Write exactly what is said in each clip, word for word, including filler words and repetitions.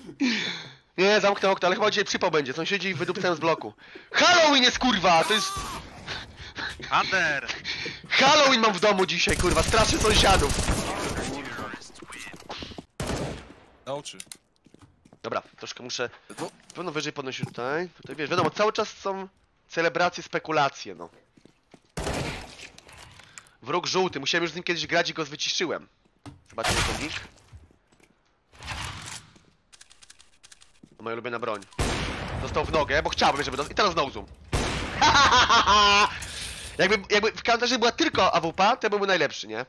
Nie, zamknę okno, ale chyba dzisiaj przypał będzie. Sąsiedzi wydupcają z bloku. Halloween jest kurwa! To jest... Under! Halloween mam w domu dzisiaj, kurwa, straszę sąsiadów. Na oczy. Dobra, troszkę muszę... Pewno wyżej podnosić tutaj. Tutaj wiesz, wiadomo, cały czas są celebracje, spekulacje, no. Wróg żółty, musiałem już z nim kiedyś grać i go wyciszyłem. Zobaczmy to nick. To moja ulubiona broń. Dostał w nogę, bo chciałbym, żeby dostał... I teraz znowu zoom. Jakby, jakby w counterze była tylko A W P, to byłby najlepszy, nie?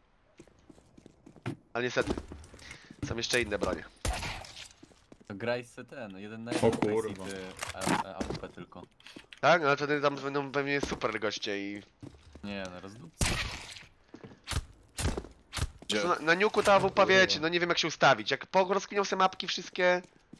Ale niestety. Są jeszcze inne bronie. To graj se ten, jeden na O jeden. kurwa. A W P tylko. Tak? No ale wtedy tam będą pewnie super goście i... Nie, na rozdupcy. Gdzie? Na, na niuku ta A W P, wiecie, no nie wiem jak się ustawić. Jak porozkminią se mapki wszystkie...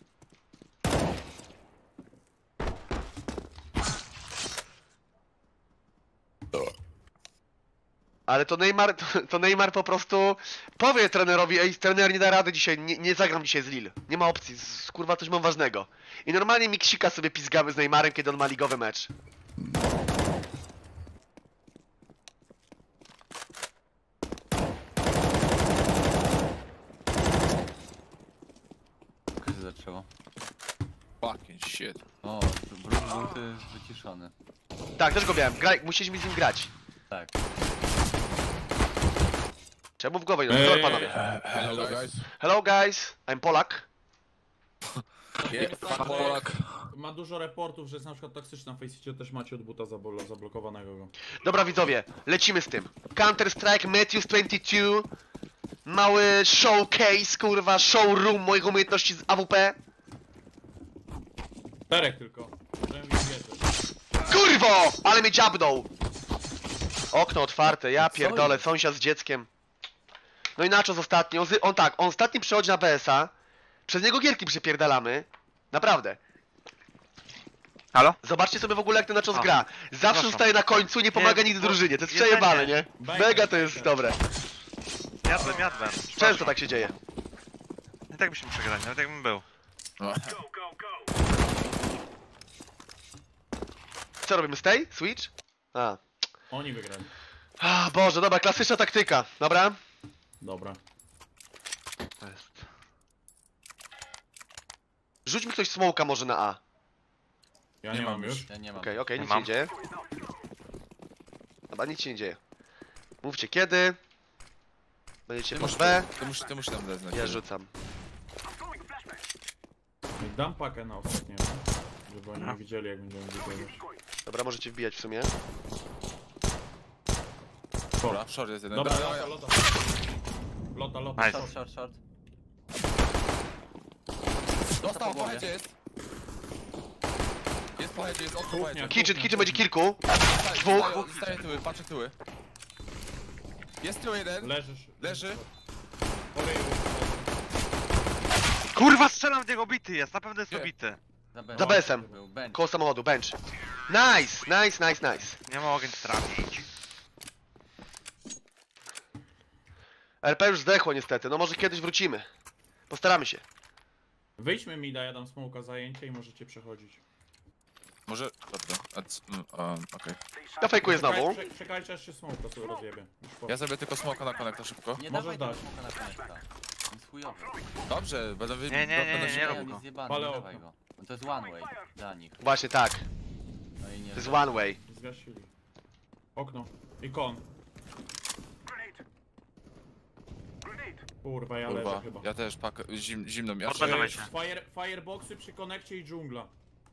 Ale to Neymar, to, to Neymar po prostu powie trenerowi, ej, trener nie da rady dzisiaj, nie, nie zagram dzisiaj z Lille. Nie ma opcji, z, kurwa coś mam ważnego. I normalnie miksika sobie pizgamy z Neymarem, kiedy on ma ligowy mecz. Tylko się zaczęło. Fucking shit. O, brud żółty jest wyciszony. Tak, też go miałem, Graj, musieliśmy z nim grać. Tak. Czemu w głowę? No, Eee. panowie. Hello guys. Hello guys, I'm Polak. Yeah, fuck Polak. Ma dużo reportów, że jest na przykład toksyczna w Faceicie, też macie od buta zablo- zablokowanego go. Dobra widzowie, lecimy z tym. Counter Strike Matthews dwadzieścia dwa. Mały showcase, kurwa, showroom moich umiejętności z A W P. Czterech tylko. Możemy mieć wiedzę. Kurwo! Ale mnie dziabnął! Okno otwarte, ja pierdolę, sąsiad z dzieckiem. No i Nachos ostatni, on, z- on tak, on ostatni przychodzi na B S a. Przez niego gierki przypierdalamy. Naprawdę. Halo? Zobaczcie sobie w ogóle jak ten Nachos O, gra. Zawsze przepraszam. zostaje na końcu, nie pomaga Nie, nigdy bo- drużynie, to jest jedzenie. przejebane, nie? Bajka, Mega to jest bajka. dobre. Jadłem, jadłem. Często tak się dzieje. Nie tak byśmy przegrali, nawet jakbym był. Co robimy, stay? Switch? A. Oni wygrali. A, Boże, dobra, klasyczna taktyka, dobra? Dobra. To jest... Rzuć mi ktoś smoka może na A. Ja Nie nie, mam mam już. Ja nie mam. Okej, okej, Nie nic się nie mam. dzieje. Dobra, nic się nie dzieje. Mówcie kiedy. Będziecie Ty po musisz, B. ty musisz, ty musisz tam dać znać. Ja rzucam. Dam pakę na ostatniego. Żeby oni nie widzieli jak będziemy wygrać. Dobra, możecie wbijać w sumie. Dobra, short jest jeden. Dobra, Dobra, lota, lota. Lota, lota. Nice. Short, short, short. Dostał, po headzie jest. Jest po headzie, jest okno po headzie. Kitchen, kitchen będzie kilku. Zostaje- Dwóch. zostaje- Zostaje tyły, patrzę tyły. Jest tył jeden. Leżysz. Leży. Po ryju. Kurwa, strzelam w niego, bity jest, na pewno jest Gdzie? obity. Za B. Za B S em. Był bench. Koło samochodu, bench. Nice, nice, nice, nice. Nie mogę nic trafić. R P już zdechło niestety, no może kiedyś wrócimy. Postaramy się. Wyjdźmy mi da, ja dam smoka zajęcie i możecie przechodzić. Może... Dobra, a c- mm, um, okej. Ja fejkuję znowu. Czekaj- Czekajcie aż się smoka sobie rozjebie. Już po. Ja zrobię tylko smoka na konektor szybko. Nie Możesz dawaj tego dać. smoka na konekta. On jest chujowy. Dobrze, będę wy... Nie, nie, nie, będę nie, się- nie Nie, rób on go. jest zjebany, Palę nie dawaj okno. go. No to jest one way dla nich. Właśnie tak, No i nie. to jest one way. Zgasili. Okno. I kon. Kurwa, ja Kurwa, leżę chyba. ja też pakę... Zim, zimno mi. aż- Odbędę E, się. Fire, fireboxy przy konekcie i dżungla.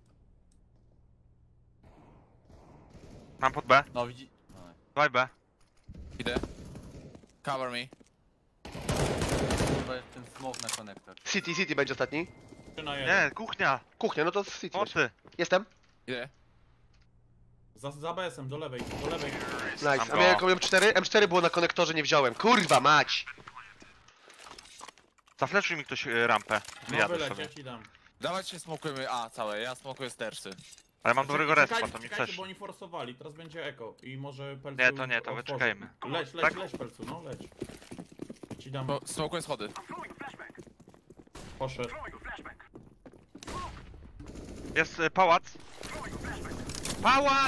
Mam pod B. No widzi... No. Dawaj B. Idę. Cover me. Kurwa jest ten smoke na konektor. City, City będzie ostatni. trzy na jeden. Nie, kuchnia. Kuchnia, no to City będzie. Mocy. Jestem. Idę. Za, za B S em, do lewej, do lewej. Nice. Mam A go. miałem jaką M cztery? M cztery było na konektorze, nie wziąłem. Kurwa mać! Zafleszuj mi ktoś y, rampę. No Wyjadę wyleć, sobie. ja ci dam. Dawajcie smokujemy A całe, ja smokuję stersy. Ale mam dobrego respa, Czekajcie, to mi czekajcie, chcesz. bo oni forsowali, teraz będzie eko i może Pelcu Nie, to nie, to otworzy. wyczekajmy. Leć, leć, Tak? leć Pelcu, no leć. Ci dam, Bo smokuję schody. poszedł. Jest y, pałac. Pałac!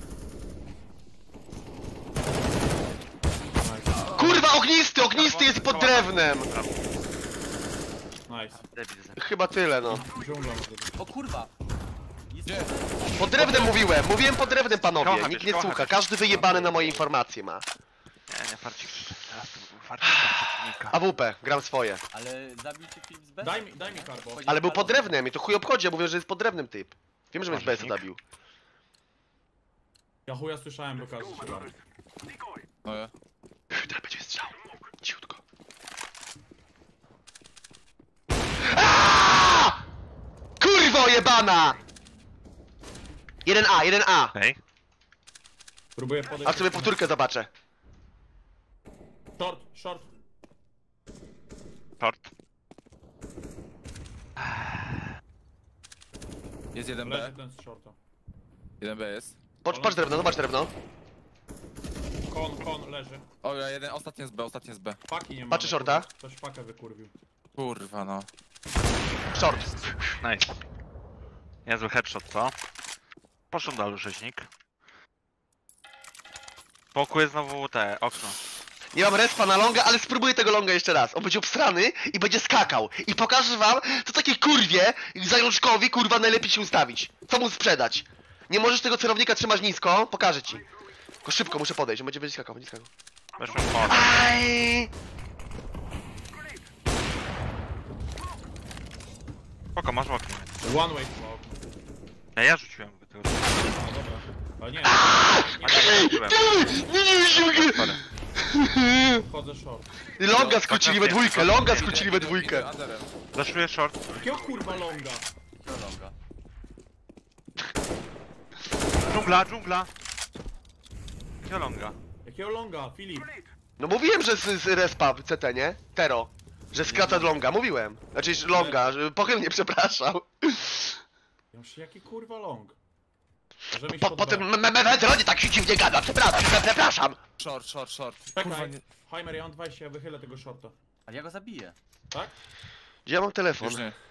Kurwa, ognisty, ognisty jest pod drewnem! Nice. Debil ze- Chyba tyle, no. Dżungla może być. O kurwa! Jest... Gdzie? Pod drewnem mówiłem, mówiłem pod drewnem, panowie. Kocha Nikt być, nie kocha słucha, być. każdy wyjebany na moje informacje ma. Nie, nie, farcik przyszedł. Teraz to był farcik przeciwnika. A W P, gram swoje. Ale zabił cię Filip z B? Daj mi, daj mi karbo. Chodzi Ale o był pod balon. drewnem i to chuj obchodzi, ja mówię, że jest pod drewnem typ. Wiem, że mnie z B S zabił. Ja chuja słyszałem, bo każdy się bawi. No ja. Teraz będzie strzał. Ciutko. Aaaa! Kurwo jebana! jeden A, jeden A. Hej. Próbuję podejść. A sobie powtórkę zobaczę. Short, short. Short. Jest jeden Leży B. ten z shorta. Jeden B jest. Patrz, patrz drewno, zobacz drewno. Kon, kon, leży. O, ja jeden, ostatni jest B, ostatni jest B. Paki nie ma. Patrzy shorta. Ktoś pakę wykurwił. Kurwa no. Short. Nice. Niezły headshot, co? Poszedł dalej rzeźnik. Pokój jest znowu te, okno. Nie mam respa na longa, ale spróbuję tego longa jeszcze raz. On będzie obstrany i będzie skakał. I pokażę wam, co takie kurwie, zajączkowi, kurwa, najlepiej się ustawić. Co mu sprzedać. Nie możesz tego celownika trzymać nisko, pokażę ci. Tylko szybko muszę podejść, on będzie będzie skakał, będzie skakał. Weszłem w okno. Aj! Spoko, masz okno. One way chyba okno. Ja, ja rzuciłem go tego. A, dobra. Ale nie, A nie, rzuciłem. Nie, nie, nie, Sorry. wchodzę short. Longa skrócili we dwójkę, longa skrócili we dwójkę. Idę underem. Zaszuję short. Jakiego kurwa longa? Prolonga. Dżungla, dżungla. Kiolonga. Jakiego longa? Filip. No mówiłem, że z, z respa C T, nie? Tero. Że skraca longa, mówiłem. Znaczy longa, że pochylnie, przepraszam. Ja już jaki kurwa long? Możemy iść Po, pod po B. tym memetronie tak się dziwnie gada, przepraszam, przepraszam. Short, short, short. Kurwa Czekaj. nie. Heimer, ja mam dwadzieścia, ja wychylę tego shorta. Ale ja go zabiję. Tak? Gdzie ja mam telefon? Już nie.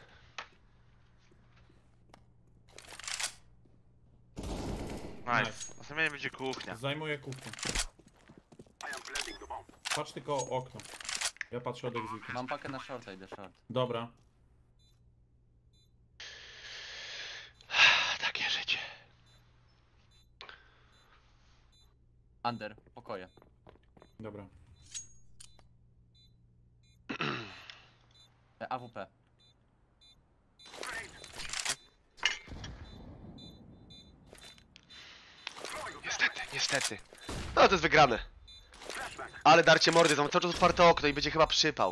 Nice. Następnie będzie kuchnia. Zajmuję kuchnię. Patrz tylko o okno. Ja patrzę od exitu. Mam pakę na shorta, idę short. Dobra. Takie życie. Under, pokoje. Dobra. E, A W P. Niestety, niestety. No to jest wygrane. Ale darcie mordy, mam cały czas otwarte okno i będzie chyba przypał.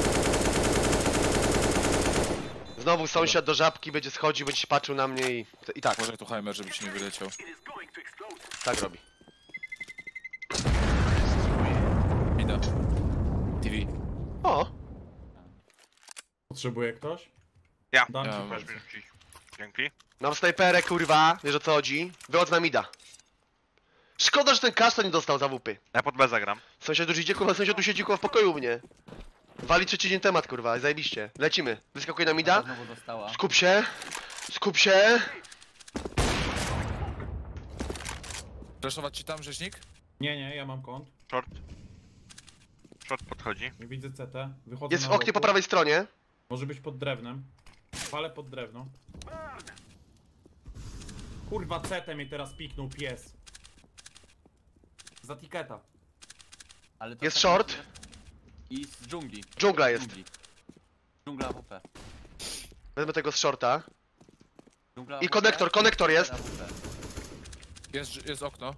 Znowu sąsiad do żabki będzie schodził, będzie się patrzył na mnie i... I tak, Może tu Heimer, żeby ci nie wyleciał. tak robi. Idę. T V. O! Potrzebuje ktoś? Ja. Dam Ja ci mam. Weź palce. mi rzucić. Dzięki. Mam snajperę, kurwa, wiesz o co chodzi? Wychodź na mida. Szkoda, że ten kasztan nie dostał za wupy. Ja pod B zagram. Sąsiad już idzie, kurwa, sąsiad tu siedzi, kurwa, w pokoju u mnie. Wali trzeci dzień temat, kurwa, zajebiście. Lecimy. Wyskakuje na mida. Znowu dostała. Skup się. Skup się. Flashować ci tam, rzeźnik? Nie, nie, ja mam kąt. Short. Short podchodzi. Nie widzę C T. Wychodzę Jest w na oknie po boku. prawej stronie. Może być pod drewnem. Palę pod drewno. Kurwa, C T mnie teraz piknął pies. Za tiketa. Ale to Jest tak- short. I z dżungli. Dżungla jest. Dżungli. Dżungla A W P. Wezmę tego z shorta. Dżungla I A W P, konektor, konektor jest. A W P. Jest, jest okno.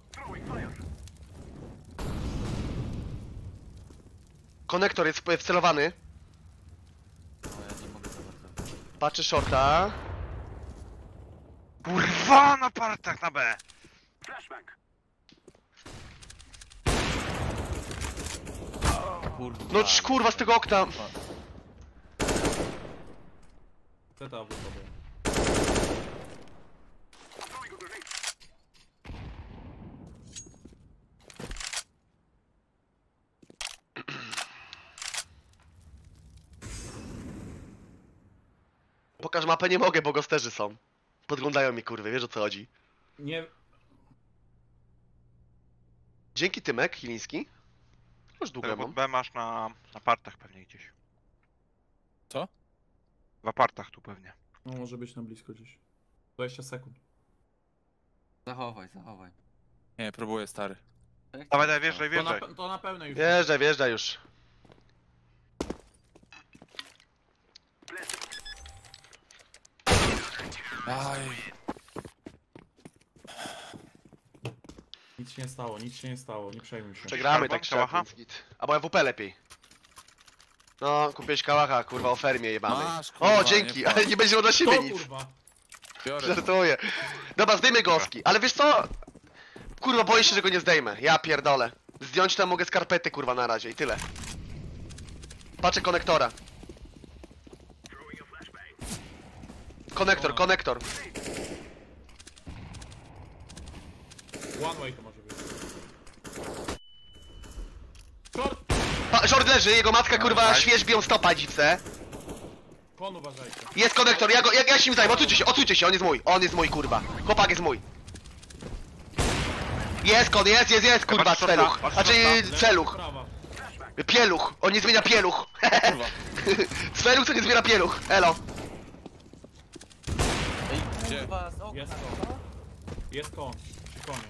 Konektor jest wcelowany. O, ja nie mogę za bardzo. Patrzy shorta. Kurwa, na partach na B. Kurwa. No cz- kurwa z tego okna. C T A W sobie. Pokaż mapę, nie mogę, bo gosterzy są. Podglądają mi kurwy, wiesz o co chodzi. Nie... Dzięki Tymek, Chiliński. Już długo Pod mam. B masz na apartach pewnie gdzieś. Co? W apartach tu pewnie. No może być na blisko gdzieś. dwadzieścia sekund. Zachowaj, zachowaj. Nie, próbuję, stary. To jak Dawaj, tam dawaj, wjeżdżaj, To na, wjeżdżaj. pe- to na pełne już. Wjeżdżaj, wjeżdżaj już. Aj. Nic się nie stało, nic się nie stało, nie przejmuj się. Przegramy Karbon, tak szczerze, kałacha? więc git. Albo M W P lepiej. No, kupiłeś kałacha, kurwa, o fermie jebanej. Masz, kurwa, O, dzięki, nie ale płacz. nie będzie miał dla siebie To nic. kurwa! Biorę. Żartuję. Dobra, zdejmę goski, ale wiesz co? Kurwa, boję się, że go nie zdejmę. Ja pierdolę. Zdjąć to mogę skarpety, kurwa, na razie i tyle. Patrzę konektora. Konektor, konektor. One way to może być. Short! Pa Short leży, jego matka, kurwa, świeżbią stopa dziwce. Kon uważajcie. Jest konektor, ja go, ja, ja się nim zajmę, odsuńcie się, odsuńcie się, on jest mój, on jest mój, kurwa. Chłopak jest mój. Jest kon, jest, jest, jest, kurwa, Patrz, celuch. patrz, Znaczy, Lewa, celuch. prawa. Pieluch, on nie zmienia pieluch. Kurwa. Celuch, co nie zmienia pieluch, elo. Ej, Gdzie? kurwa, z okna. Jest kon. Jest kon. Przy konie.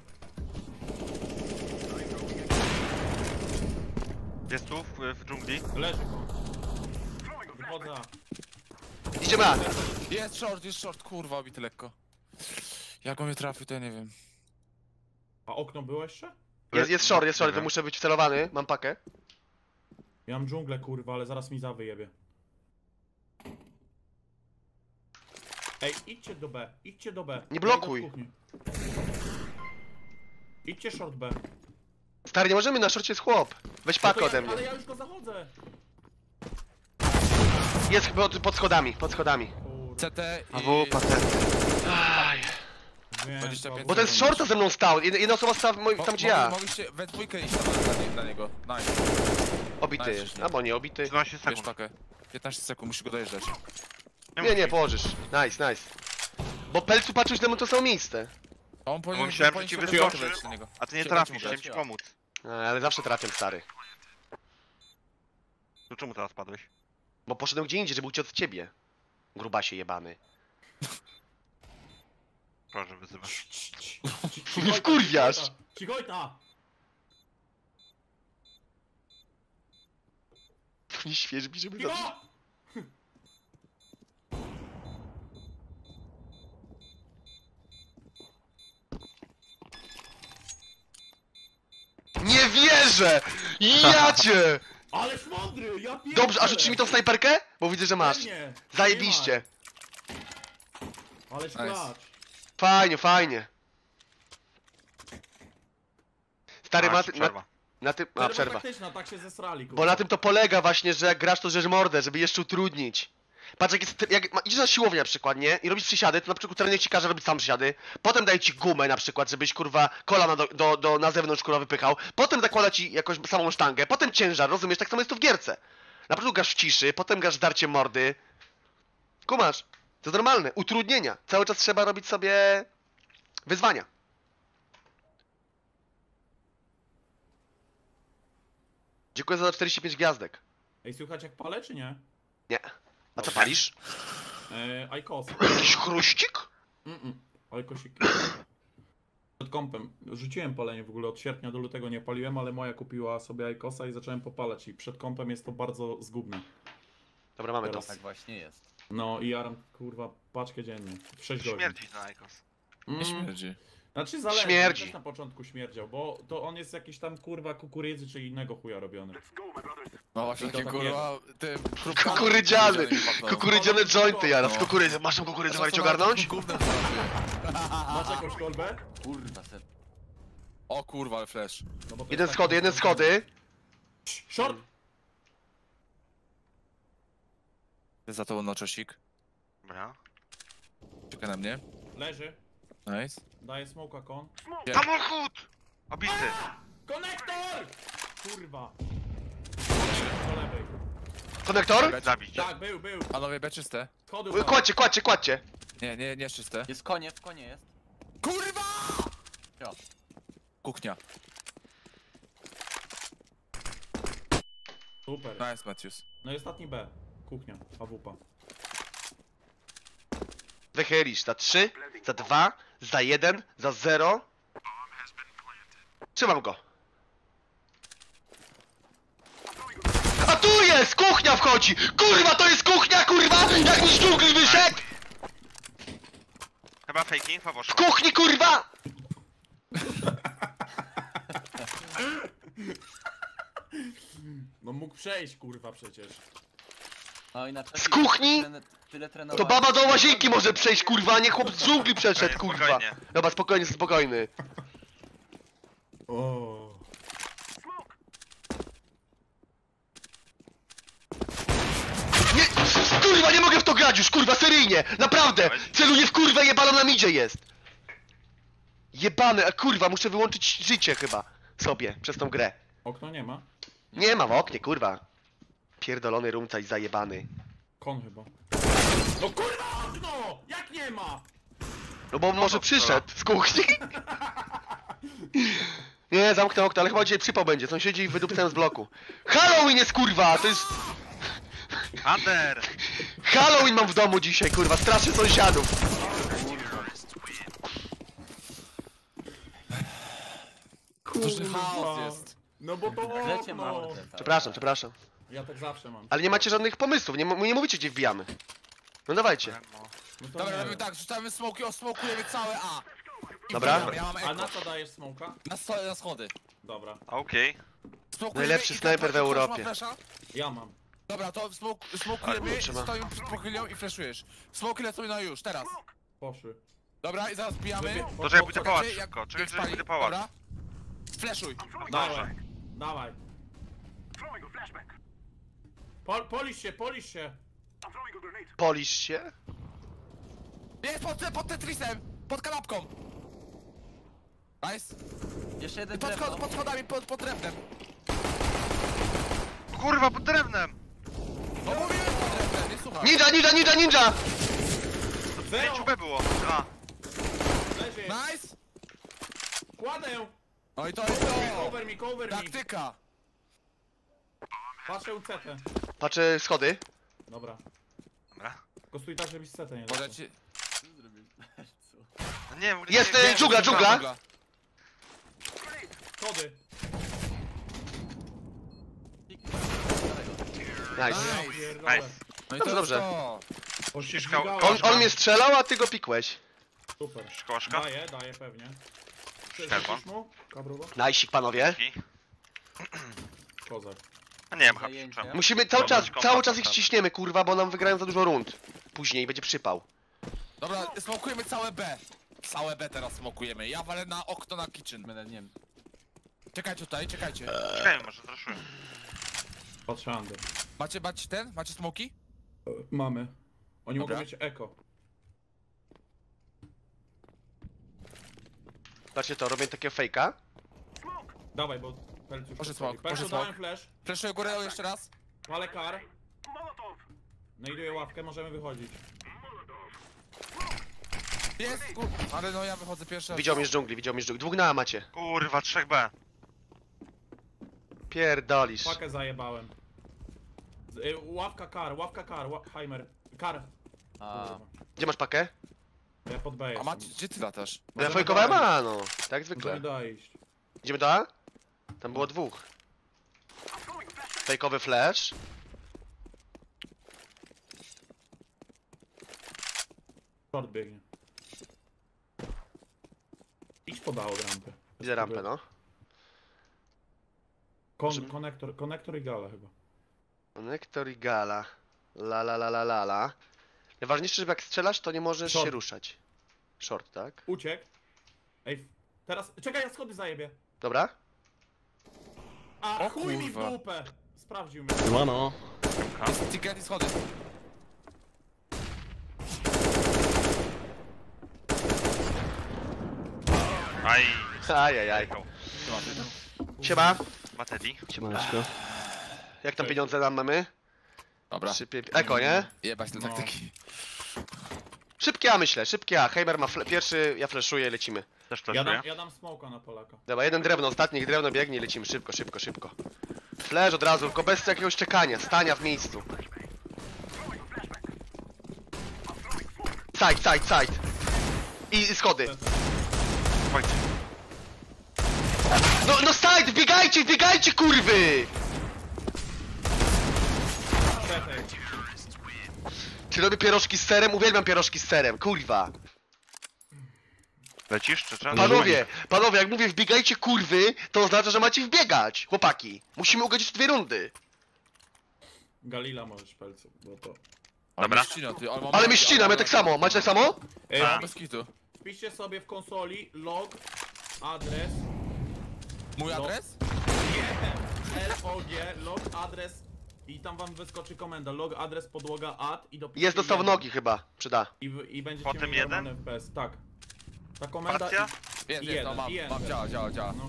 Jest tu, w, w dżungli. Leży kon. Wychodzę. Idziemy A. Jest short, jest short, kurwa, obity lekko. Jak on mnie trafił, to ja nie wiem. A okno było jeszcze? Jest, jest short, jest short, Nie to wiem. muszę być wcelowany, mam pakę. Ja mam dżunglę kurwa, ale zaraz mi za wyjebie. Ej, idźcie do B, idźcie do B. Nie blokuj. Ja idę w kuchni. Idźcie short B. Stary, nie możemy, na szorcie jest chłop. Weź No to pakę ja, ode mnie. ale ja już go zachodzę. Jest pod, pod schodami, pod schodami. Kurwa. C T A i... w, patent. Wiem, dwadzieścia pięć Bo ten z shorta ze mną stał, jedna jedna osoba stała moi- Mo- tam gdzie mogli- ja. Mogliście we dwójkę iść tam dla, nie- dla niego. Nice. Obity Nice. jest, albo nie obity. trzynaście Bierz sekund. pakę. piętnaście sekund, musisz go dojeżdżać. Nie, nie, musisz. położysz. Nice, nice. Bo Pelcu patrzył, że mu to samo miejsce. A on powinien... myślałem, powinien że ci się wyskoczy. wyskoczyć do niego. A ty nie Cię- trafisz, cię chciałem mogę. ci pomóc. E, Ale zawsze trafiam, stary. To czemu teraz padłeś? Bo poszedłem gdzie indziej, żeby uciec od ciebie. Grubasie jebany. Proszę, wyzywasz. Wkurwiasz. Cigojta! Nie świeżbi, żeby zacząć. Cicho! Nie wierzę! Ja cię! Ależ mądry, ja pierdolę! Dobrze, a rzucisz mi tą snajperkę? Bo widzę, że masz. Pewnie. Zajebiście. Ależ Nice. klacz. Fajnie, fajnie. Stary, Masz, ma, na, przerwa. na tym... A, przerwa. Taktyczna, tak się zesrali, kurwa. Bo na tym to polega właśnie, że jak grasz to żeż mordę, żeby jeszcze utrudnić. Patrz, jak, jest, jak ma, idziesz na siłownię na przykład, nie? I robisz przysiady, to na przykład trener ci każe robić sam przysiady. Potem daje ci gumę na przykład, żebyś kurwa kolana do, do, do, na zewnątrz kurwa wypychał. Potem zakłada ci jakąś samą sztangę. Potem ciężar, rozumiesz? Tak samo jest to w gierce. Na początku grasz w ciszy, potem grasz w darcie mordy. Kumasz? To jest normalne. Utrudnienia. Cały czas trzeba robić sobie wyzwania. Dziękuję za czterdzieści pięć gwiazdek. Ej, słychać jak palę, czy nie? Nie. A co palisz? Eee, Ajkos. Jakiś chruścik? Mm-mm. Ajkosik. Przed kompem. Rzuciłem palenie w ogóle, od sierpnia do lutego nie paliłem, ale moja kupiła sobie Ajkosa i zacząłem popalać i przed kompem jest to bardzo zgubne. Dobra, mamy to. Teraz. Tak właśnie jest. No i jaram, kurwa, paczkę dziennie. W sześć godzin. Śmierci na Aikos. Mm. Nie śmierdzi. Znaczy zależy, Śmierdzi. też na początku śmierdział, bo to on jest jakiś tam kurwa kukurydzy czy innego chuja robiony. No właśnie, I to takie tak kurwa... Tym próbkami Kukurydziany! kukurydzianymi pachną. Kukurydziane jointy, Jaras. No. Kukurydzę, masz tą kukurydzę walić Zastanawiam ogarnąć? się, gównem trafię. Masz jakąś kolbę? Kurwa, se... O kurwa, ale flash. No bo to Jeden jest schody, taki- jeden schody. Short! Jest za tobą noczosik. Dobra. Czeka na mnie. Leży. Nice. Daje smoka kon. Samochód! Obity! Konektor! Kurwa. Po lewej. Konektor? Zabić. Tak, był, był. Panowie, B czyste. Schody Y, Kładźcie, kładźcie, kładźcie. Nie, nie, nie jest czyste. Jest konie, w konie jest. Kurwa! Jo. Kuchnia. Super. Nice, Matthews. No i ostatni B. Kuchnia, A W P. Wychylisz za trzy, za dwa, za jeden, za zero. Trzymam go. A tu jest! Kuchnia wchodzi! Kurwa, to jest kuchnia, kurwa! Jak mi z dżungli wyszedł! Chyba fake info W poszło. kuchni, kurwa! No mógł przejść, kurwa, przecież. No i na czasie Z kuchni? Tyle, tyle To trenowałem. baba do łazienki może przejść, kurwa, a nie chłop z dżungli przeszedł, Ej, kurwa. spokojnie. Dobra, spokojnie, spokojny. O. Nie, kurwa, nie mogę w to grać już, kurwa, seryjnie! Naprawdę! Celuję w kurwę, jebano na midzie jest! Jebany, a kurwa, muszę wyłączyć życie chyba sobie przez tą grę. Okno nie ma. Nie ma w oknie, kurwa. Pierdolony rumcaj zajebany. Kon chyba. No kurwa, okno! Jak nie ma? No bo może przyszedł z kuchni. Nie, zamknę okno, ale chyba dzisiaj przypał będzie. Sąsiedzi wydupcają z bloku. Halloween jest, kurwa! To jest... Under! Halloween mam w domu dzisiaj, kurwa. Straszę sąsiadów. Duży chaos jest. No bo to Lecie okno. mordę. tak. Przepraszam, przepraszam. Ja tak zawsze mam. Ale nie macie żadnych pomysłów, nie, nie mówicie gdzie wbijamy. No dawajcie. No to Dobra, nie robimy wiem. tak, rzucamy smoki, osmokujemy całe A. I Dobra. wbijamy, Ja mam A eko. na co dajesz smoka? Na, sto, na schody. Dobra, Okej. Smokujemy Najlepszy i snajper tak, w ktoś ma Europie. flasha? ja mam. Dobra, to smok, Ale smokujemy, kurczę, ma. stoimy przed pochylnią i flashujesz. Smoki lecą na już, teraz. Poszły. Dobra, i zaraz bijamy. Wybie- To czekaj, pójdę Czekajcie, pałac jak- szybko. Czekaj, jak czekaj, spali. pójdę pałac. Dobra. Flashuj. Dawaj, dawaj. Pol, polisz się, polisz się. Polisz się. Jest pod, pod Tetrisem, pod kanapką. Nice. Jeszcze I jeden pod, drewno. schod- pod schodami, pod, pod drewnem. Kurwa, pod drewnem! No mówiłem pod drewnem, nie słuchaj. Ninja, ninja, ninja, ninja! pięć Zero. B było. A, Leży. Nice. Kładę. No i to jest to. Cover me, cover me. Taktyka. Patrzę C T. Patrzę schody. Dobra. dobra. Tylko stój tak, żebyś C T nie dostał. Możecie... No nie, w ogóle Jest, nie, e, nie, dżungla, dżungla. Schody. Nice. Nice. Pierdolę. Nice. No i Dobrze, to dobrze. jest to. Ściskał- On, on mnie strzelał, a ty go pikłeś. Super. Szkołaszka. Daję, daję pewnie. Czerwon. Rzucisz mu? Kabruwa? Najsik, panowie. I- Kozak. A nie wiem, chyba Zajęcie. przyszłem. Musimy cały Dobra, czas, kompa, cały czas ich kompa. ściśniemy, kurwa, bo nam wygrają za dużo rund. Później będzie przypał. Dobra, smokujemy całe B. Całe B teraz smokujemy. Ja walę na okno na kitchen. Będę, nie wiem. Czekajcie tutaj, czekajcie. Czekajmy, może zraszuję. Patrzę Andy. Macie, macie ten? Macie smoki? Mamy. Oni Dobra. mogą mieć eko. Patrzcie to, robię takiego fejka. Dawaj, bo Pelc już Poszedł podchodzi. smok, Pelcu poszedł dałem smok. flash. Flashuję górę jeszcze raz. Palę kar. Znajduję ławkę, możemy wychodzić. Jest, kur... Ale no ja wychodzę pierwszy raz. Widział mnie z dżungli, widział mnie z dżungli. Dwóch na A macie. Kurwa, trzech B. Pierdolisz. Pakę zajebałem. Z- y, Ławka kar, ławka kar, ła Heimer. Kar. A, Kurwa. Gdzie masz pakę? Ja pod B A jestem. macie, gdzie ty latasz? Ja Możemy fejkowałem dalej. A, no. Tak To nie zwykle. da iść. Idziemy do A? Tam było dwóch. Fejkowy flash. Short biegnie. Idź poda od rampy. Widzę rampę, no. Kon konektor, konektor i gala chyba. Konektor i gala. La la la la la la. Najważniejsze, żeby jak strzelasz, to nie możesz Short. się ruszać. Short, tak? Uciekł. Ej, teraz. Czekaj, ja schody zajebie. Dobra? A O chuj mi w kurwa. dupę! Sprawdził mnie. No no. Ticket i schody. Aj. Ajajaj. Siema. Matedi. Siemaneczko. Jak tam Cześć. pieniądze nam mamy? Dobra. Szybkie... Eko, nie? Jebać te No. taktyki. Szybkie A myślę, szybkie A. Heimer ma fle- pierwszy, ja flashuję, lecimy. Też Ja flashuję. dam, ja dam smoka na Polaka. Dobra, jeden drewno, ostatni niech drewno biegnie, lecimy szybko, szybko, szybko. Flash od razu, tylko bez jakiegoś czekania, stania w miejscu. Side, side, side. I, i schody. Chodź. No, no side, wbiegajcie, wbiegajcie, kurwy! Czekaj. Czy robię pierożki z serem? Uwielbiam pierożki z serem, kurwa. Lecisz, czy trzeba? Panowie, panowie, jak mówię wbiegajcie, kurwy, to oznacza, że macie wbiegać, chłopaki. Musimy ugodzić w dwie rundy. Galila możesz pelcu, bo to... Dobra. Ścina, ty, ale, mam- Ale mnie ścina, my tak samo, macie tak samo? Ej, A, Tak. bez kitu. wpiszcie sobie w konsoli log, adres, Mój No. adres? L O G, log, adres i tam wam wyskoczy komenda, log, adres, podłoga, ad i dopiszcie Jest dostał jeden. nogi chyba, przyda. I, w- i będziecie Potem mieli jeden? normalny F P S, tak. Ta komenda Spacja? i, Jest, i jest, no jeden, mam, i jeden. mam, działa, działa, działa. No.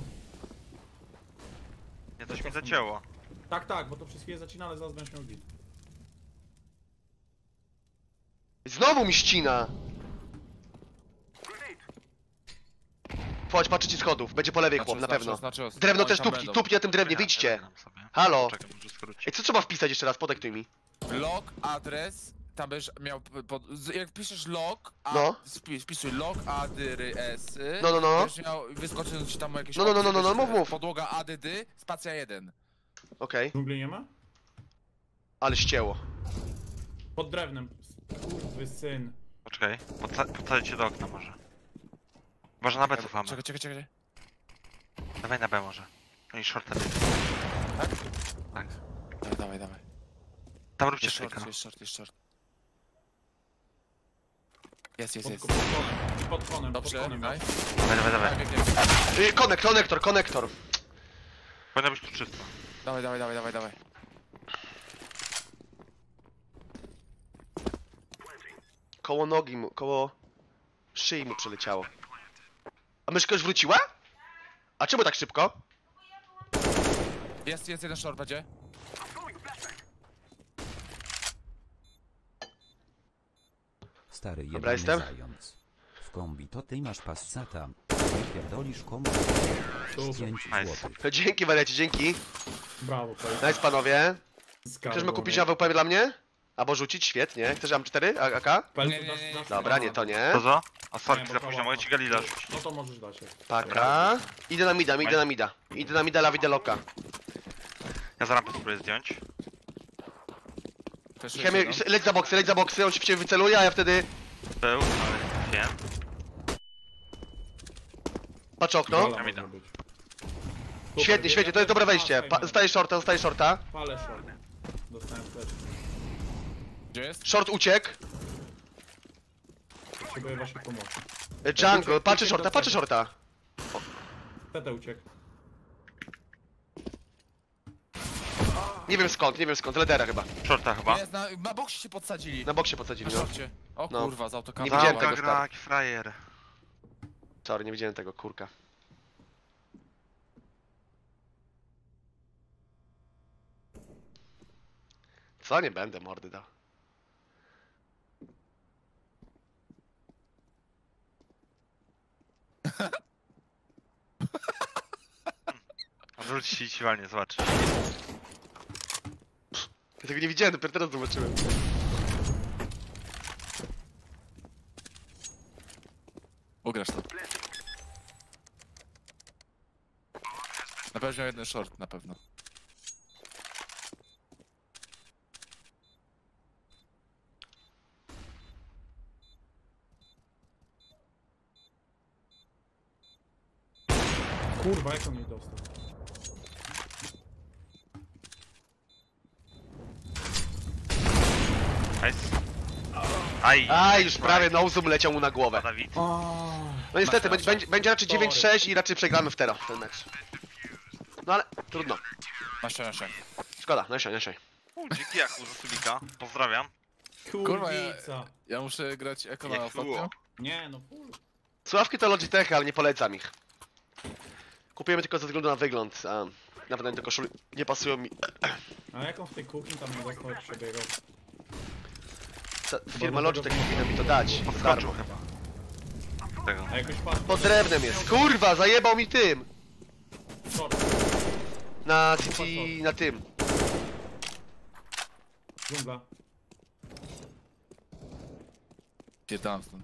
Nie, coś mi zacięło. Tak, tak, bo to przez chwilę zacina, ale zaraz będziesz miał git. Znowu mi ścina. Chodź, patrzcie schodów, będzie po lewej chłop, na pewno. Drewno też tupki, tupnie na tym drewnie, wyjdźcie. Ja zagram sobie. Halo. Czekaj, może skrócić. Ej, co trzeba wpisać jeszcze raz, podektuj mi. Log, adres, tam będziesz miał, pod, z- jak piszesz log, a, No. spi- wpisuj log, adres, No, no, no. będziesz miał, wyskoczy ci tam jakieś No, no, no, opcje, no, no, wiesz, mów, mów. Podłoga add, spacja jeden. Okej, Dżungli nie ma? ale ścięło. Pod drewnem. Kurwy syn. Poczekaj, podsa- podsadzić cię do okna może. Może na B cofamy. Czekaj, czekaj, czekaj. Dawaj na B może. Oni shorta. Tak? Tak. Dawaj, dawaj, dawaj. Tam róbcie Jest sztyka. short, jest short, jest short. Jest, jest, Pod, jest. pod konem. I pod konem, pod Dobrze, konem. daj. Dawaj, dawaj, dawaj. Tak, jak jest. Yy, konek, konektor, konektor. Powinno być tu czysto. Dawaj, dawaj, dawaj, dawaj, dawaj. Koło nogi mu, koło szyi mu przyleciało. A myszka już wróciła? A czemu tak szybko? Jest, jest jeden short, będzie. Stary Dobra, jebany jestem. zając. W kombi to ty masz passata. Pierdolisz komu? Super. pięć Nice. złotych. To dzięki, wariacie, dzięki. Brawo, pelcu. Nice, panowie. Zgadło Chcesz mi kupić mnie. A W P dla mnie? Albo rzucić? Świetnie. Chcesz A M cztery? A AK? Pelcu, Nie, nie, dasz- nie, dasz- Dobra, nie, to nie. To co? A Nie, sorki bo za to późno, łatwo. mogę ci Galila rzucić. No to możesz dać się. Paka. Idę na mida, idę na mida. Idę na mida, la widzę loka. Ja za rampę spróbuję zdjąć. Flashuję Chemie, się, no. leć za boksy, leć za boksy, on się w ciebie wyceluje, a ja wtedy Był, ale wiem. patrzę okno. Gala Ja może idę. być. Super, Świetnie, ja- świetnie, to jest dobre wejście. Pa, zostaje shorta, zostaje shorta. Palę short. Dostałem też. Gdzie jest? Short uciekł. Potrzebuję waszej pomocy. E, Jungle, uciekł, patrzy uciekł shorta, do patrzy tego. shorta. T T uciekł. Nie wiem skąd, nie wiem skąd, ledera chyba. Shorta chyba. Jest, na, na boksie się podsadzili. Na boksie podsadzili, Na no. szorcie. O No. kurwa, z autokampem. Nie widziałem Zamka tego, gra, stary. jaki frajer. Sorry, nie widziałem tego, kurka. Co? Nie będę mordy dał. Wróć się i ci walnie, zobacz. Ja tego nie widziałem, dopiero teraz zobaczyłem. Ugrasz to. Na pewno miał jeden short, na pewno. Kurwa, jak on mnie dostał? Nice. Aj. A, już prawie no zoom leciał mu na głowę. Dawid. No niestety, Masz będzie, będzie, będzie raczej dziewięć sześć i raczej przegramy w tero ten mecz. No ale trudno. Na ścianę, na ścianę. Szkoda, no jeszcze, jeszcze. U, dzięki Jaku za subika. Pozdrawiam. Kurwa, ja- Kurwica. Ja muszę grać eko na Jak ostatnio. było? Nie, no full. Sławki to Logitech, ale nie polecam ich. Kupujemy tylko ze względu na wygląd. A nawet na te koszuli nie pasują mi. A jak on w tej kuchni tam nie dostał, jak przebiegał? Ta firma Logitech powinna mi to dać. Za Podskoczył darmo. chyba. Tego. A jakoś patrz... Pod drewnem jest. Kurwa, zajebał mi tym! Short, Na City, na tym. dżungla. Pierdam stąd.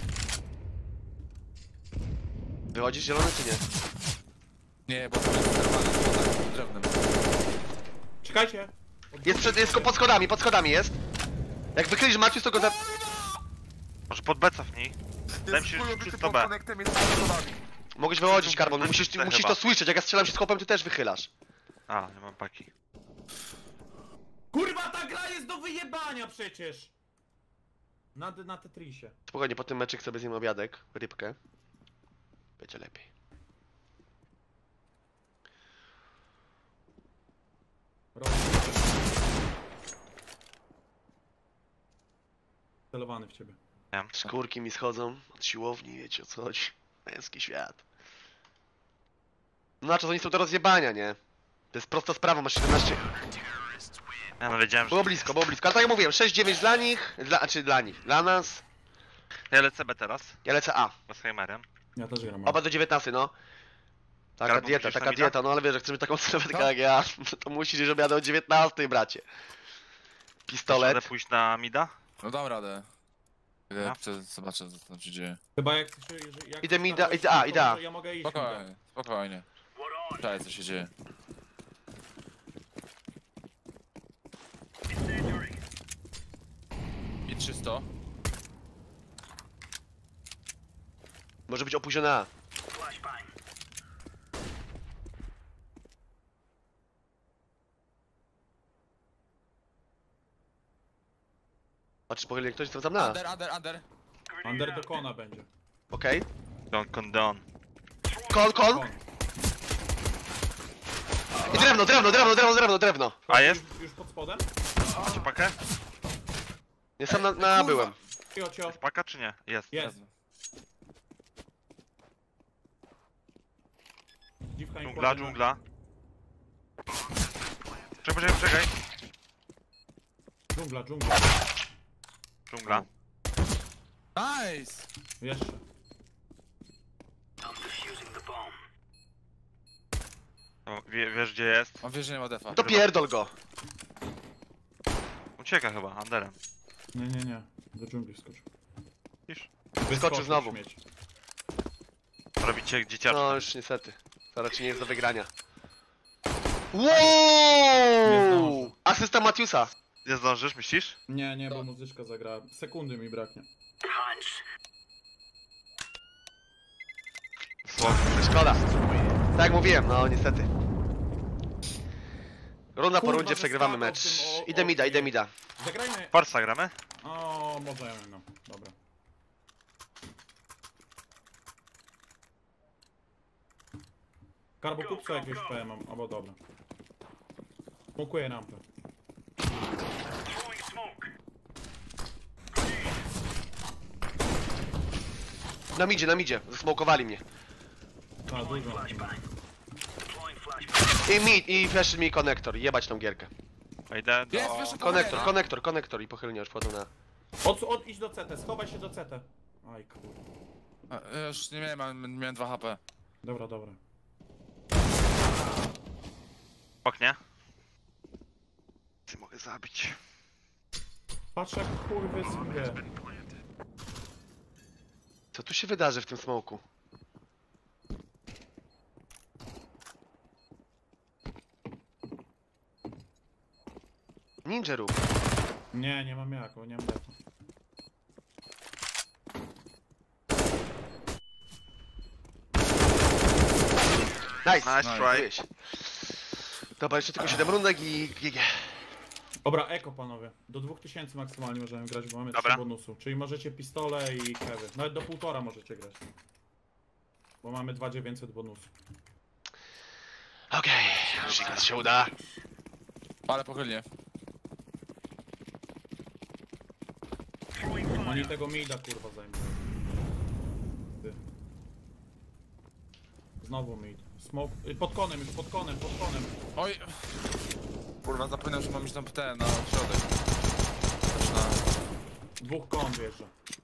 Wychodzisz zielony czy nie? Nie, bo to jest normalnie pod drewnem. Czekajcie! Jest przed, jest pod schodami, pod schodami jest. Jak wykrylisz Macius, to go za... Może pod B cofnij. Daj mi się czysto B. Mogłeś wychodzić, Karbon, Pod musisz, czyste musisz chyba. to słyszeć, jak ja strzelam się z chłopem, ty też wychylasz. A, nie mam paki. Kurwa, ta gra jest do wyjebania przecież! Na, na Tetrisie. Spokojnie, po tym meczyk sobie zjem obiadek, rybkę. Będzie lepiej. Robię. Celowany w ciebie. Nie wiem. Skórki mi schodzą od siłowni, wiecie o co chodzi. Męski świat. No na co, oni są do rozjebania, nie? To jest prosta sprawa, masz siedemnaście... Ja no wiedziałem, że... Było blisko, było blisko, ale tak jak mówiłem, sześć dziewięć dla nich, dla, znaczy dla nich, dla nas. Ja lecę B teraz. Ja lecę A. Z Heimerem. Ja też gram. Oba do dziewiętnaście, no. Taka Karbon, dieta, musisz taka na mida? dieta, no ale wiesz, jak chcemy taką stronę taka jak ja, to musisz, żeby jadę o dziewiętnastej, bracie. Chcesz Pistolet. pójść na mida? No dam radę. No. Ja chcę zobaczę co tam się dzieje. Chyba jak chcesz... że- Jak Idę mi chcesz da- idę- a, to idę A. może Ja mogę iść. mida. Spokojnie, spokojnie. Czekaj, co się dzieje. I trzysta. Może być opóźniona A. Patrz, pochylnie ktoś to tam na. Under, under, under. Under do kona będzie. Okej. Don, con, don. Kon, kon. Kon. I drewno, drewno, drewno, drewno, drewno, drewno. A jest? Już, już pod spodem? Macie pakę? Nie, sam na, na byłem. Cio, cio. Jest paka czy nie? Jest. Jest. Dziwka im Dżungla, kładzie na- dżungla. Czekaj, czekaj, czekaj. Dżungla, dżungla. Dżungla. Nice! Jeszcze. No, wie, wiesz gdzie jest? Mam wierzę, nie ma defa. To pierdol go. Ucieka chyba, Anderem. Nie, nie, nie. Do dżungli wskoczył. Widzisz? Wyskoczył znowu. śmieć. Robicie dzieciaczkę. No już niestety. To raczej nie jest do wygrania. Nie Wow! zdążę. Asysta Matiusa. Nie zdążysz, myślisz? Nie, nie, bo muzyczka zagrała. Sekundy mi braknie. Słabo. Szkoda. Tak jak mówiłem, no niestety. Runda po Kurwa, rundzie przegrywamy zeskakał mecz. w tym o- Idę mida, o- idę mida. Zagrajmy. Forsa gramy? O, możemy, no. Dobra. Karbo kup sobie jakiegoś P M, albo dobra. Smokuję rampę. Na midzie, na midzie. Zasmokowali mnie. A, dużo. I mid, i flash mi konektor. Jebać tą gierkę. A idę do... Jest, wiesz, Konektor, konektor, konektor i pochylnie już wchodzą na... Od, od, idź do C T, schowaj się do C T. Aj kurwa. A, ja już nie miałem, mam- miałem dwa H P. Dobra, dobra. oknie. Ty mogę zabić. Patrz jak kurwy sobie. Co tu się wydarzy w tym smoku? Ninja rób. Nie, nie mam jak, bo nie mam defa. Nice. Nice try. Byłeś. Dobra, jeszcze tylko siedem rundek i G G. Dobra, eko panowie. Do dwóch tysięcy maksymalnie możemy grać, bo mamy Dobra. trzy bonusu. Czyli możecie pistole i kewy. Nawet do półtora możecie grać. Bo mamy dwa tysiące dziewięćset bonusu. Okej, okay. się uda. Ale pochylnie. Oni tego mida kurwa zajmują. Ty. Znowu mid. Smoke. y, Pod konem już, pod konem, pod konem. Oj. Kurwa, zapomniałem, że mam iść tam ten, na środek. Też na... Dwóch kon wjeżdża.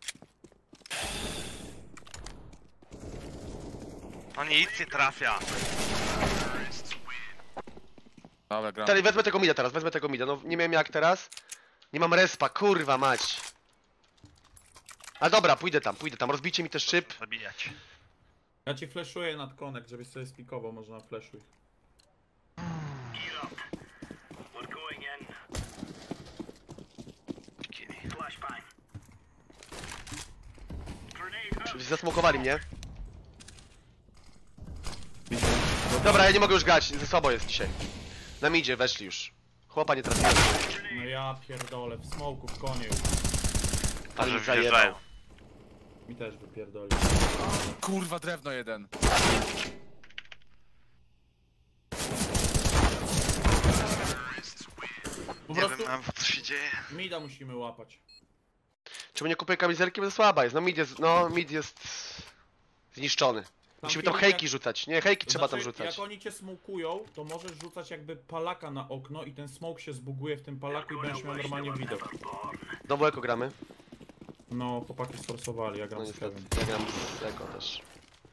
No nic nie trafia. Dobra, gram. Teraz wezmę tego mida teraz, wezmę tego mida. No nie wiem jak teraz. Nie mam respa, kurwa mać. A dobra, pójdę tam, pójdę tam. Rozbijcie mi też szyb. Zabijać. Ja ci flashuję nad konek, żebyś sobie spikował, może na flashuj. Czyli zasmokowali mnie. Dobra, ja nie mogę już grać, ze sobą jest dzisiaj. Na midzie weszli już. Chłopa nie trafiłem. No ja pierdolę, w smoku, w konie już. Ale Że mi zajebał. wjeżdżają. Mi też wypierdoli. Kurwa, drewno jeden. Po Nie prostu wiem nawet co się dzieje. mida musimy łapać. Czemu nie kupuję kamizelki, bo to słaba jest. No mid jest, no mid jest zniszczony. Musimy tam Filip, hejki jak- rzucać. Nie, hejki trzeba tam Znaczy, rzucać. Jak oni cię smokują, to możesz rzucać jakby palaka na okno i ten smoke się zbuguje w tym palaku i będziesz miał normalnie widok. Znowu eko gramy. No, chłopaki sforsowali, ja gram No z niestety, Kevin. ja gram z eko też.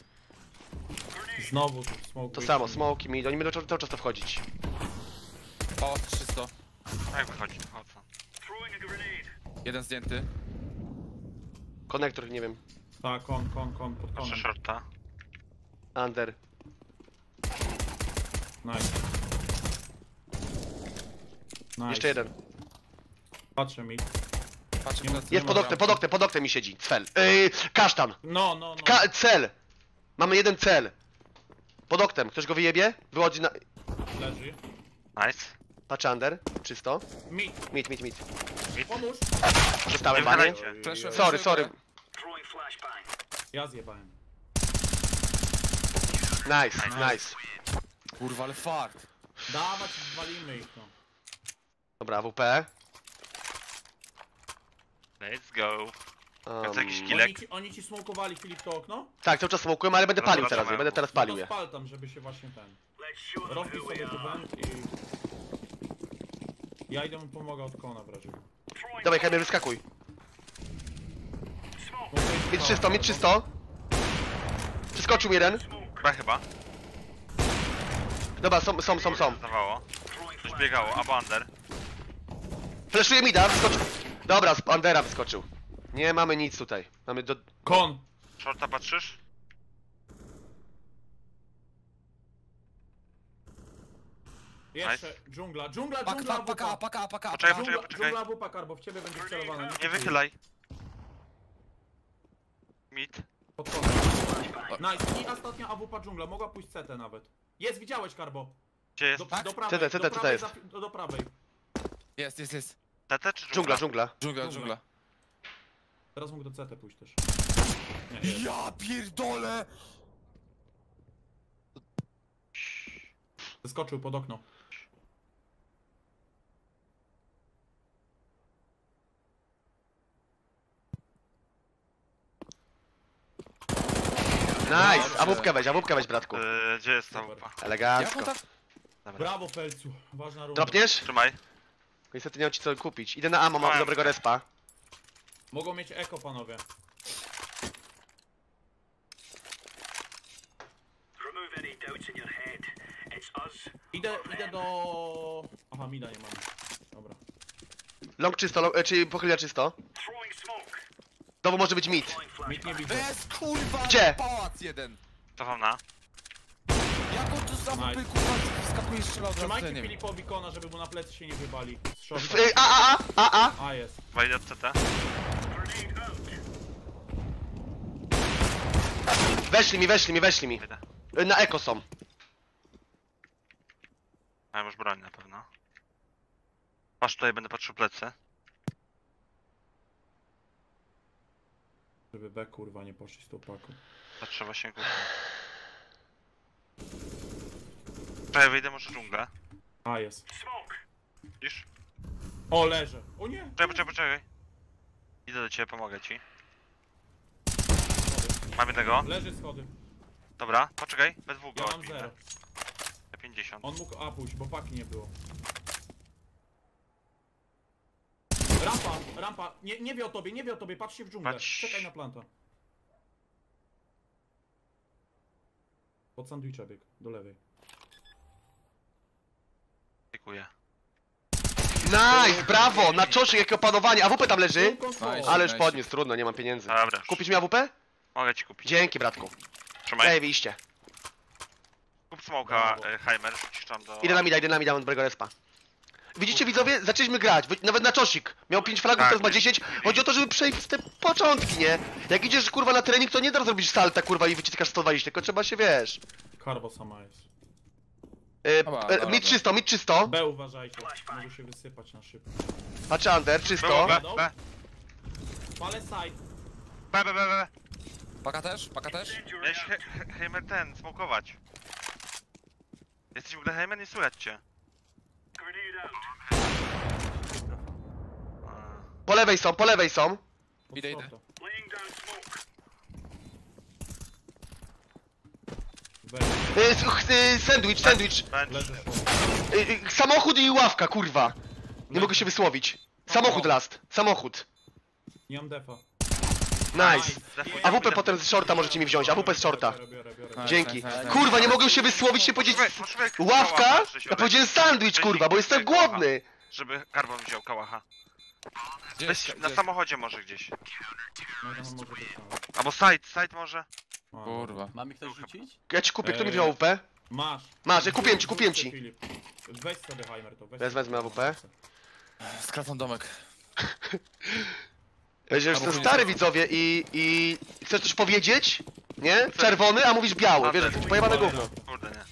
Znowu tu smoke. To samo, smoki mid, oni będą cały cały czas to wchodzić. O, trzysta. Jak wychodzi? Chodzą. Jeden zdjęty. Konektor, nie wiem. Tak, kon, kon, kon, pod Proszę konem. shorta. Under. Nice. Nice. Jeszcze jeden. Patrzę mi. Patrzę Nie na ma- Jest pod oknem, pod oknem, pod oknem mi siedzi. Cel. Yy, kasztan. No, no, no. Ka cel. Mamy jeden cel. Pod oknem. Ktoś go wyjebie? Wychodzi na... Leży. Nice. Patrz under. Czysto. Mit. Mit, mit, mit. Pomóż. Przestałem Nie banie. wylejcie. Flashuję, Sorry, flashuję sorry. górę. Ja zjebałem. Nice, nice. Kurwa, ale fart. Dawać, walimy ich, no. Dobra, A W P. Let's go. Um, jakiś kill. Oni Kilek. ci, oni ci smokowali, Filip, to okno? tak, cały czas smokułem, ale będę Dobra, palił teraz, dobra, będę teraz No palił to je. spal tam, żeby się właśnie ten... Rozbij sobie tu węd i... Ja idę mu pomogę od kona w razie. Dawaj, Hemie, wyskakuj. Mogę iść Mid na- czysto, mid czysto. Przeskoczył mi jeden. Chyba chyba. Dobra, są, są, są, są. Zdawało. Coś biegało, albo under. Fleszuje mida, wyskoczył. Dobra, z Undera wyskoczył. Nie mamy nic tutaj. Mamy do... Kon! Shorta patrzysz? Jeszcze, dżungla, dżungla, Paka, dżungla, paka, wupa. paka, paka. Poczekaj, paka. poczekaj. Dżungla, dżungla wupa, Karbo, w ciebie będzie celowana. Nie wychylaj. Mid. Pod konem. Nice, i ostatnia A W P dżungla, mogła pójść C T nawet. Jest, widziałeś, Karbo? Gdzie jest? Do, Tak? do prawej, C T, C T, do C T prawej, jest. za- do, do prawej. Jest, jest, jest. T T czy Dżungla, dżungla. Dżungla, dżungla. Teraz mógł do C T pójść też. Nie, jest. Ja pierdolę! Zeskoczył pod okno. Nice! Awupkę weź, awupkę weź, bratku. Yy, gdzie jest ta Super. łupa? Elegancko. Jak on tak... Brawo, Pelcu, ważna runda. Dropniesz? Trzymaj. Niestety nie mam ci co kupić. Idę na ammo, mam Mam. dobrego respa. Mogą mieć eko, panowie. Idę, idę do... Aha, mida nie mam. Dobra. Long czysto, long, e, czy pochylia czysto. Znowu może być mid. Mid nie widzę. Bez kurwa! Gdzie? Pałac jeden! Cofam na. Jak on tu za Nice. mapy kurwa wskakuje strzelał od razu, ja Trzymajcie nie wiem. Filipowi kona, żeby mu na plecy się nie wybali. Z W, shorta. y, a, a, a, a, a. A, jest. Wejdę od C T. Weszli mi, weszli mi, weszli mi. Wejdę. Y, Na eko są. Mam już broń na pewno. Patrz tutaj, będę patrzył plecy. Żeby B kurwa nie poszli z tą paką. Patrzę właśnie kuchnię. Czekaj, wyjdę może dżunglę. A, jest. Widzisz? O, leżę. O nie! Poczekaj, poczekaj, poczekaj. Idę do ciebie, pomogę ci. Mam jednego. Leży schody. Dobra, poczekaj, we dwóch Ja go mam odbijmy. zero. Ja pięćdziesiąt. On mógł A pójść, bo paki nie było. Rampa, rampa. Nie, nie wie o tobie, nie wie o tobie, patrz się w dżunglę. Patrz. Czekaj na planta. Pod sandwicha bieg, do lewej. Dziękuję. Nice, brawo! Na czoszy, jakie opanowanie. A W P tam leży? Nice. Ale już podniósł, trudno, nie mam pieniędzy. Dobra. Kupisz mi A W P? Mogę ci kupić. Dzięki, bratku. Trzymaj. Zajebiście. Kup smoka, e, Heimer, rzucisz tam do... Idę na mida, idę na mida, mam dobrego respa. Widzicie widzowie? Zaczęliśmy grać, wy- nawet na czosik. Miał pięć fragów, Tak. teraz ma dziesięć. Chodzi o to, żeby przejść te początki, nie? Jak idziesz kurwa na trening, to nie da zrobić salta kurwa i wyciskasz sto dwadzieścia, tylko trzeba się, wiesz... Karbo sama jest. Yy, Dobra, e, dobra, mid czysto, mid czysto. B uważajcie, mogę się wysypać na szybko. Patrzę under, Było czysto. B, B, Palę side. B, B, B, B. Paka też? Paka też? Miałeś he, he, Heimer ten, smokować. Jesteś w ogóle Heimer? Nie słychać cię. A, Po lewej są, po lewej są. Pod Idę, idę. shorta. B. Yy, s- ch- yy, sandwich, sandwich. Będzie. Leży short. Yy, yy, samochód i ławka, kurwa. Nie mogę się wysłowić. Samochód last, samochód. Nie mam defa. Nice. Defuj, A W P defuj, potem z shorta możecie mi wziąć, A W P z shorta. Biorę, biorę, biorę. Nice, Dzięki. nice, nice. Kurwa, nie mogę się wysłowić, się powiedzieć... Poczekaj, poczekaj, Ławka? kałacha, że się Ja powiedziałem sandwich, kurwa, bo jestem głodny. Żeby Karbon wziął kałacha. Gdzie Weź jest? na Gdzie- samochodzie może gdzieś. No, no, może być tam. Albo side, side może. A, Kurwa. Ma mi ktoś rzucić? Ja ci kupię, kto mi Eee. wziął A W P? Masz. Masz, ja kupiłem ci, kupiłem ci. Filip. Weź sobie Heimer to. Weź Wez- sobie. wezmę A W P. Skracam domek. Ja że jestem Albo stary nie. widzowie i... i... Chcesz coś powiedzieć? Nie? Czerwony, a mówisz biały, wiesz, to pojebane gówno. Kurde nie.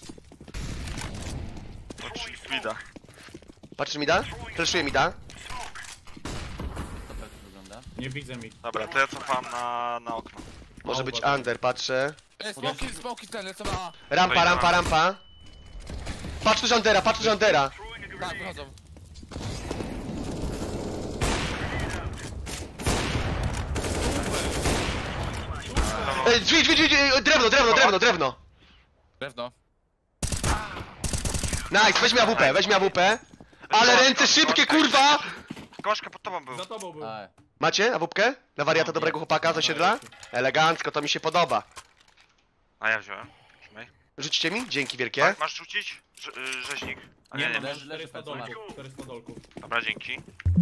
To ci widać. Patrzysz mi da? Fleszuje mi da? To tak wygląda. Nie widzę mi. Dobra, to ja cofam na, na okno. Może być under, patrzę. Ej, smoki, smoki ten, lecą na... Rampa, rampa, rampa. Patrz też undera, patrz też undera. Tak, wychodzą. Ej, drzwi, drzwi, drzwi, drzwi, drewno, drewno, drewno, drewno. Drewno. Nice, weź mi A W P, weź mi A W P. Ale ręce szybkie, kurwa! Koszka pod tobą był. Za tobą był. A, Macie A W P? Dla wariata dobrego chłopaka z osiedla? Elegancko, to mi się podoba. A ja wziąłem. Trzymaj. Rzucicie mi? Dzięki wielkie. Ma- Masz rzucić? Rze y, rzeźnik. A nie, Nie, nie. no, leży, leży, czterysta masz. dolków. czterysta dolków. Dobra, dzięki.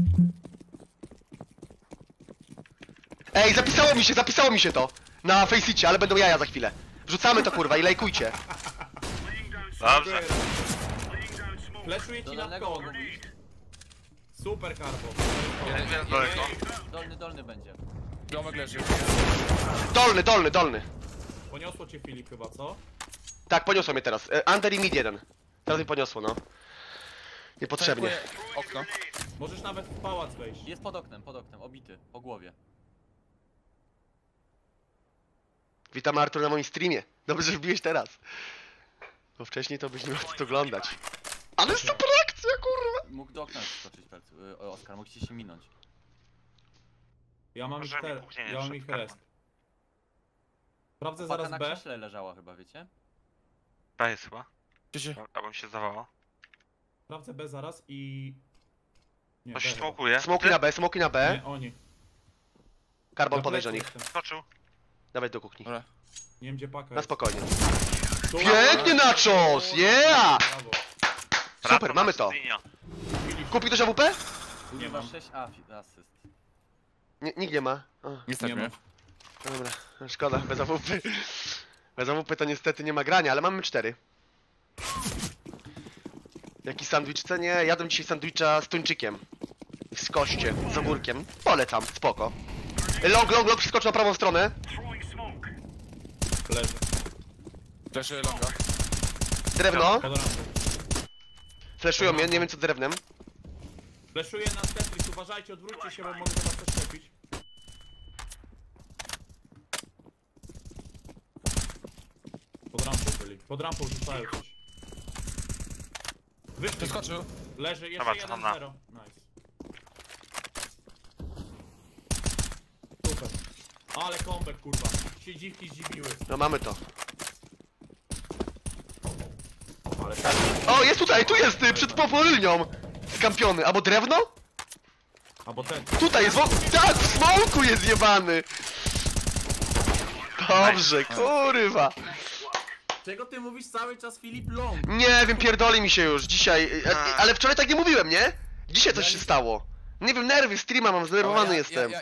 Ej, zapisało mi się, zapisało mi się to. Na Faceicie, ale będą jaja za chwilę. Wrzucamy to kurwa i lajkujcie. Dobrze. Fleszuję do ci na dolnego kon. mogą iść. Super Karbo. Jeden, jeden daleko. Dolny, dolny będzie. Domek leży. Dolny, dolny, dolny. Poniosło cię Filip chyba, co? Tak, poniosło mnie teraz. E, Under i mid jeden. Teraz mi poniosło, no. Niepotrzebnie. Tankuję okno. Możesz nawet w pałac wejść. Jest pod oknem, pod oknem, obity, po głowie. Witam Artur na moim streamie. Dobrze, że wbiłeś teraz. Bo wcześniej to byś nie mógł to oglądać. Ale super akcja, kurwa! Mógł do okna skoczyć, y, Oskar, mógłście się minąć. Ja mam ich, Może mi te... kuchnię nie ja mam wszedł, ich Karbo. rest. Sprawdzę Paka zaraz na B. krześle leżała chyba, wiecie? B jest chyba. Gdzie się? Abym się zdawało. Sprawdzę B zaraz i... Nie, Ktoś B chyba. smokuje. Smoki na B, smoki na B. Nie, oni. Karbon Na podejdź do plecy nich. jestem. Skoczył. Dawaj do kuchni. Dobra. Nie wiem gdzie paka Na jest. spokojnie. Tu- Pięknie nachos! Yeah! Brawo. Super, Brawo, mamy masz to. linia. Kupi ktoś A W P? Nie Używa mam. sześć afi- asyst. Nie, nikt nie ma. O, Nie stać Nie mnie. ma. dobra, szkoda, bez A W P. Bez A W P to niestety nie ma grania, ale mamy cztery. Jaki sandwich cenię? Jadłem dzisiaj sandwicha z tuńczykiem. Z koście, z ogórkiem. Polecam, spoko. Long, long, long, przeskoczył na prawą stronę. Leży. Leży longa. Drewno. Pod rampą. Fleszują mnie, nie wiem co drewnem. Fleszuję na Tetris, uważajcie, odwróćcie się, bo mogę do was też lepić. Pod rampą byli. Pod rampą rzucają coś. Wyszli. Przeskoczył. Leży, jeszcze Dobra, jeden cofam na. zero. Nice. Super. Ale comeback kurwa. Się dziwki zdziwiły. No mamy to. O, jest tutaj, tu jest, y, przed popolnią. Skampiony, albo drewno? Albo ten. Tutaj jest, wo- tak, w smoku jest jebany. Dobrze, kurwa. Czego ty mówisz cały czas, Filip Long? Nie wiem, pierdoli mi się już dzisiaj, y, y, ale wczoraj tak nie mówiłem, nie? Dzisiaj coś się stało. Nie wiem, nerwy, streama mam, zdenerwowany ja, jestem. Ja,